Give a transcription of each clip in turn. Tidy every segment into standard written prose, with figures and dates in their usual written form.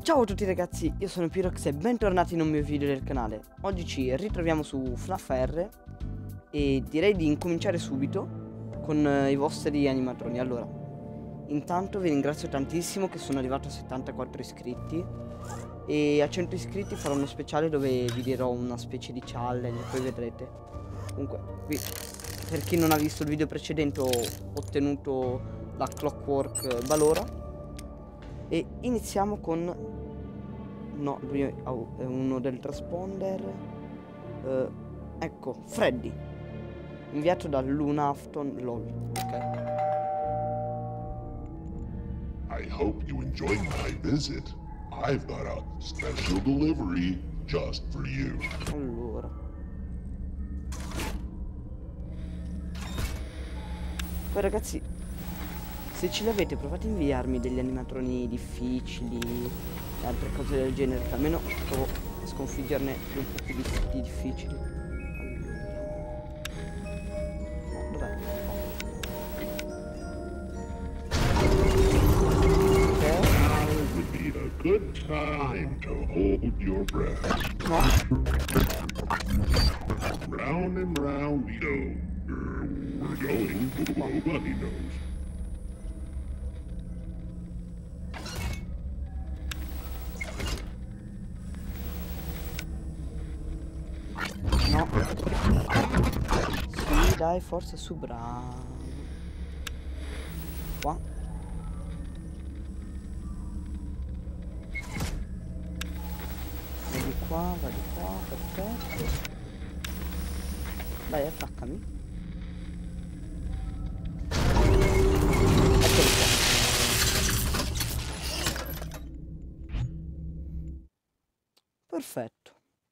Ciao a tutti ragazzi, io sono Pyrox e bentornati in un mio video del canale. Oggi ci ritroviamo su FNAF R e direi di incominciare subito con i vostri animatroni. Allora, intanto vi ringrazio tantissimo che sono arrivato a 74 iscritti e a 100 iscritti farò uno speciale dove vi dirò una specie di challenge, poi vedrete. Comunque, qui, per chi non ha visto il video precedente, ho ottenuto la Clockwork Balora. E iniziamo con... No, lui è uno del transponder. Ecco, Freddy. Inviato da Luna Afton LOL. Ok. I hope you enjoyed my visit. I've got a special delivery just for you. Allora. Poi ragazzi, se ce l'avete provate a inviarmi degli animatroni difficili e altre cose del genere, che almeno provo a sconfiggerne un po' più di difficili. No, dov'è? Now would be a good time to hold your breath. No. Round and round we go. We're going, nobody knows. No. Sì, dai, forza su, bravo. Qua. Va di qua, perfetto. Dai, attaccami. Eccolo qua. Perfetto.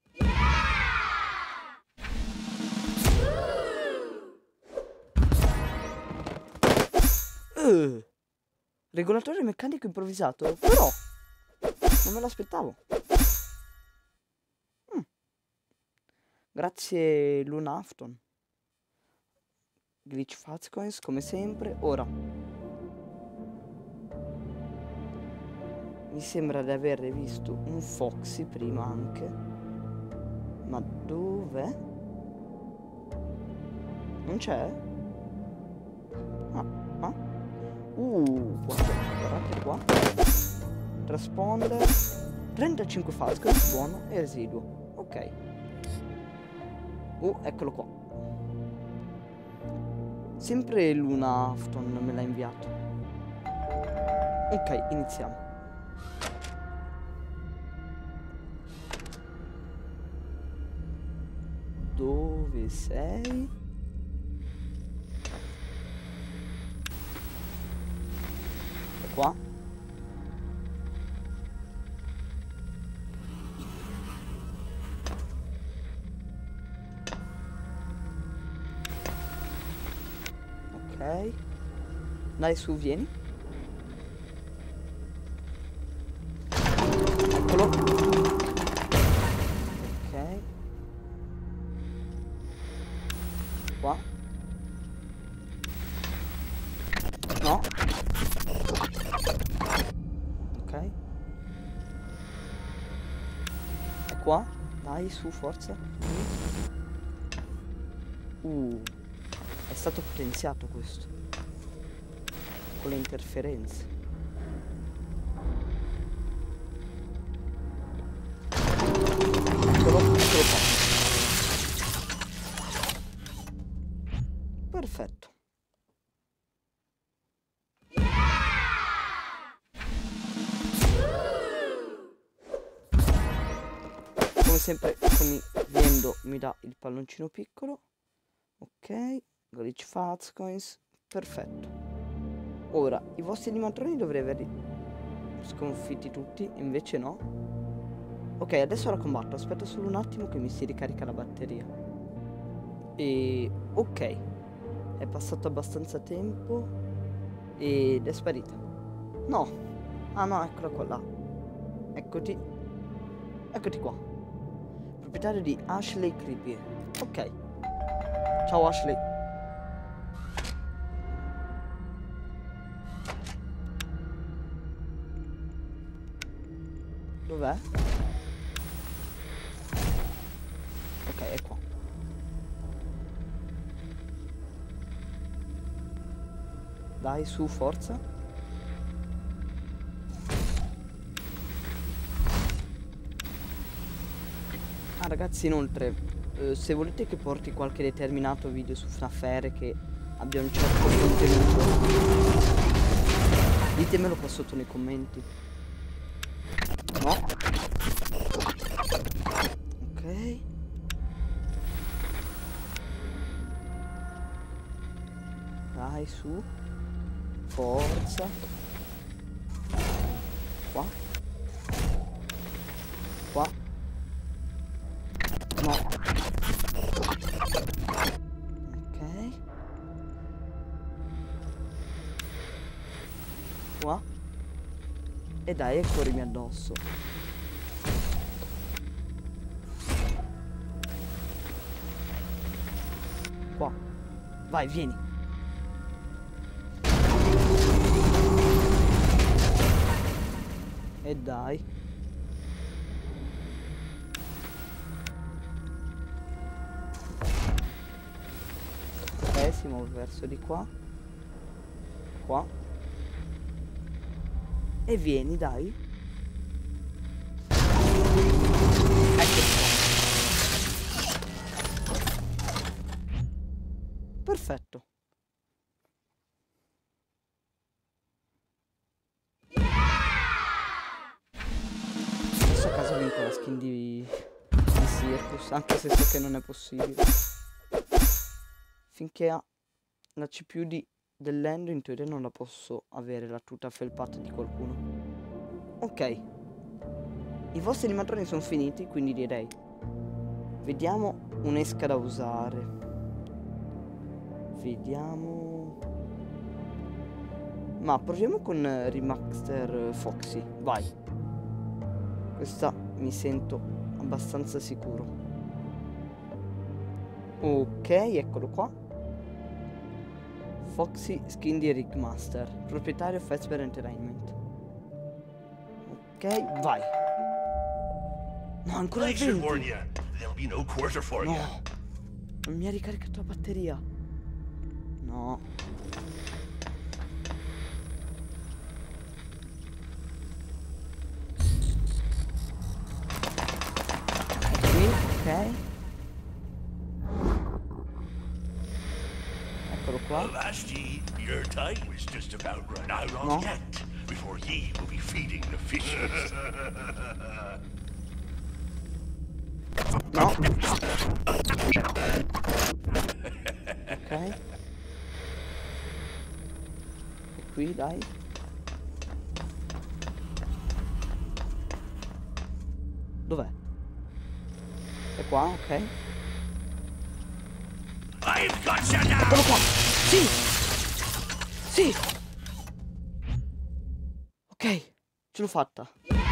Regolatore meccanico improvvisato? Però non me l'aspettavo. Grazie Luna Afton. Glitch Fazcoins come sempre. Ora mi sembra di aver visto un Foxy prima anche. Ma dov'è? Non c'è? Guardate qua. Transponder 35 Fazcoins, buono, e residuo. Ok. Eccolo qua. Sempre Luna Afton me l'ha inviato. Ok, iniziamo. Dove sei? È qua? Ok. Dai su, vieni. Eccolo. Ok. Qua. No. Ok. È qua. Dai su, forza. È stato potenziato questo con le interferenze. Eccolo qua. Perfetto. Come sempre viendo mi dà il palloncino piccolo. Ok, glitch Fazcoins, perfetto. Ora, i vostri animatroni dovrei averli sconfitti tutti, invece no. Ok, adesso la combatto, aspetta solo un attimo che mi si ricarica la batteria. E... ok, è passato abbastanza tempo ed è sparita. No, ah no, eccola qua là. Eccoti. Eccoti qua. Proprietario di Ashley Creepy. Ok. Ciao Ashley. Dov'è? Ok, è qua. Dai, su, forza. Ah, ragazzi, inoltre, se volete che porti qualche determinato video su FNAF che abbia un certo contenuto, ditemelo qua sotto nei commenti. No. Ok. Dai, su. Forza. Qua. Qua. No. Ok. Qua. E dai, e corrimi addosso. Qua. Vai, vieni. E dai. Ok, si muove verso di qua. Qua. E vieni, dai. Ecco qua. Perfetto. Adesso a caso vinco la skin di Circus, anche se so che non è possibile. Finché ha la CPU dell'Endo, in teoria non la posso avere la tuta felpata di qualcuno. Ok. I vostri animatroni sono finiti, quindi direi vediamo un'esca da usare. Vediamo. Ma proviamo con Remaster Foxy. Vai. Questa mi sento abbastanza sicuro. Ok, eccolo qua. Foxy Skin di Ringmaster, proprietario Fazbear Entertainment. Ok, vai. No, ancora il 20. No, non mi ha ricaricato la batteria. No. È qui, ok. Eccolo qua. Avasti, your time was just about run out on No. yet before ye will be feeding the fishes. No. Ok. E qui, dai. Dov'è? È qua, ok. I've got you now! Eccolo qua. Sì. Sì. Ok, ce l'ho fatta.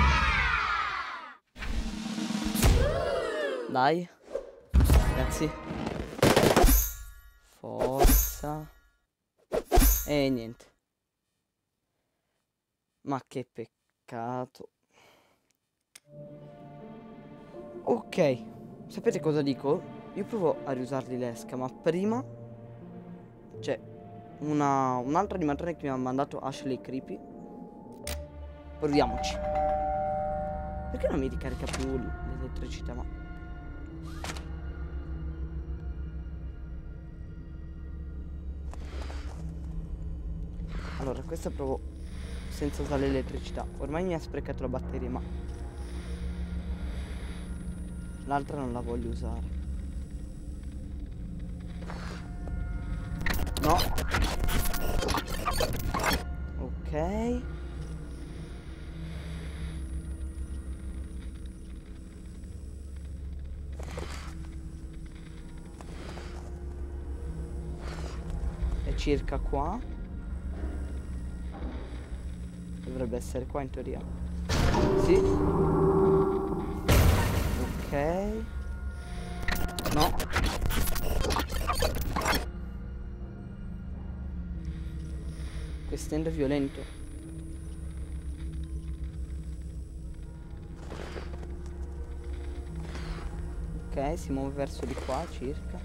Dai. Ragazzi. Forza. E niente. Ma che peccato. Ok. Sapete cosa dico? Io provo a riusarli l'esca, ma prima c'è un altro animatore che mi ha mandato Ashley Creepy. Proviamoci. Perché non mi ricarica più l'elettricità? Ma allora, questa provo senza usare l'elettricità. Ormai mi ha sprecato la batteria, ma l'altra non la voglio usare. No. Ok. È circa qua. Dovrebbe essere qua in teoria. Sì. Ok. No. Quest'endo è violento. Ok, si muove verso di qua circa.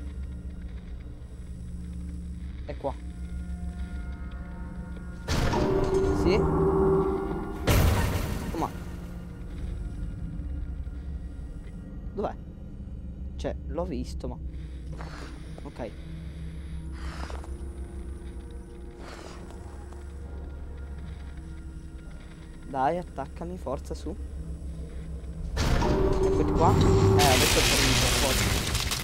È qua. Sì. Ma dov'è? Cioè, l'ho visto, ma ok. Dai, attaccami, forza, su. Eccoti qua. Adesso è finito, forza.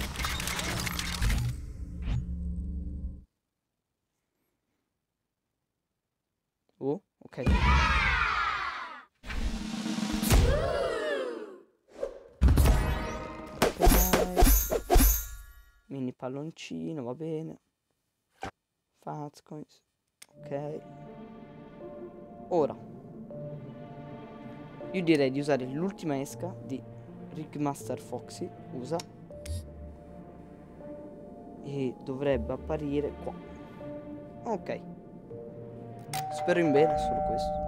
Oh, ok. Mini palloncino, va bene. Fazcoins. Ok. Ora io direi di usare l'ultima esca di Ringmaster Foxy. Usa. E dovrebbe apparire qua. Ok. Spero in bene, solo questo.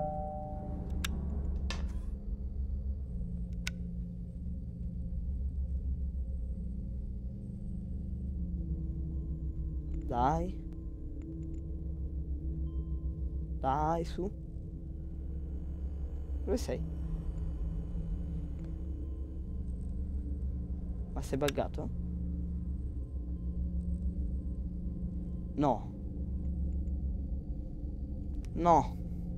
Dai. Dai, su. Dove sei? Ma sei buggato? No. No.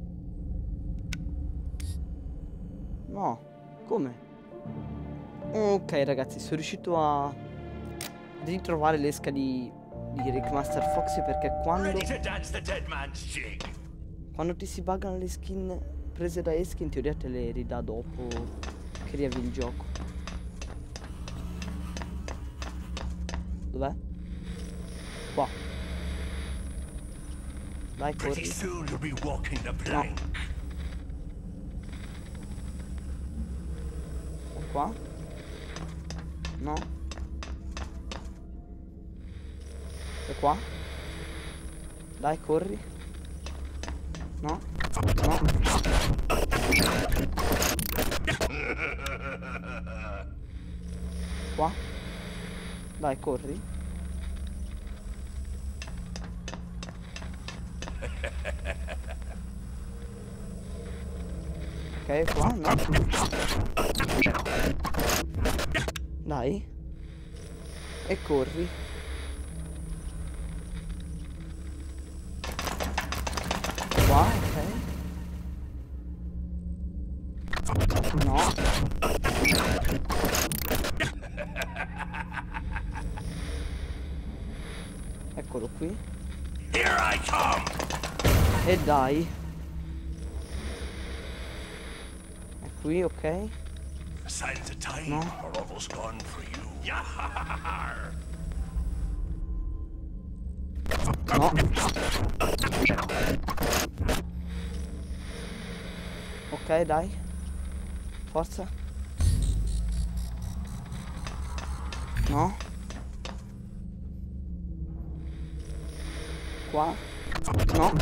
No. Come? Ok ragazzi, sono riuscito a ritrovare l'esca di Ringmaster Foxy, perché Ready to dance the dead man's jig. quando ti si buggano le skin prese da esche, in teoria te le ridà dopo che riavi il gioco. Dov'è? Qua. Dai, Pretty corri. soon you'll be walking the plank. È qua? No. È qua? Dai, corri. No. No. Qua? Dai, corri. Ok, qua, no. Dai. E corri. Qua, ok. No. Eccolo qui. Here I come. E dai. È qui, ok. Signs of time No. are almost gone for you. Yahar! No. Ok, dai. Forza. No. Qua. No.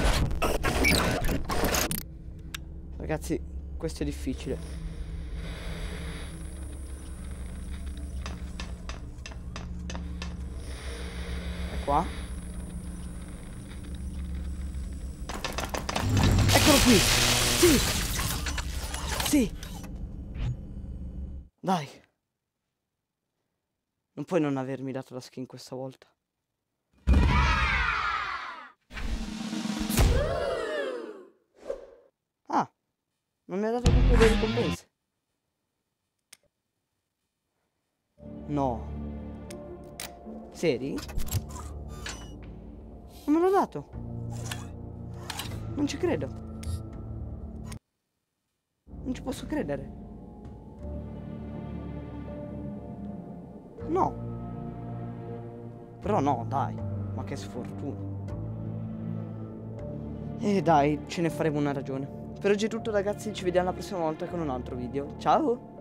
Ragazzi, questo è difficile. È qua. Eccolo qui. Sì. Sì. Dai. Non puoi non avermi dato la skin questa volta. Ah, non mi ha dato tutte le ricompense. No. Seri? Non me l'ha dato. Non ci credo. Non ci posso credere. No. Però no, dai. Ma che sfortuna. E dai, ce ne faremo una ragione. Per oggi è tutto ragazzi, ci vediamo la prossima volta con un altro video. Ciao!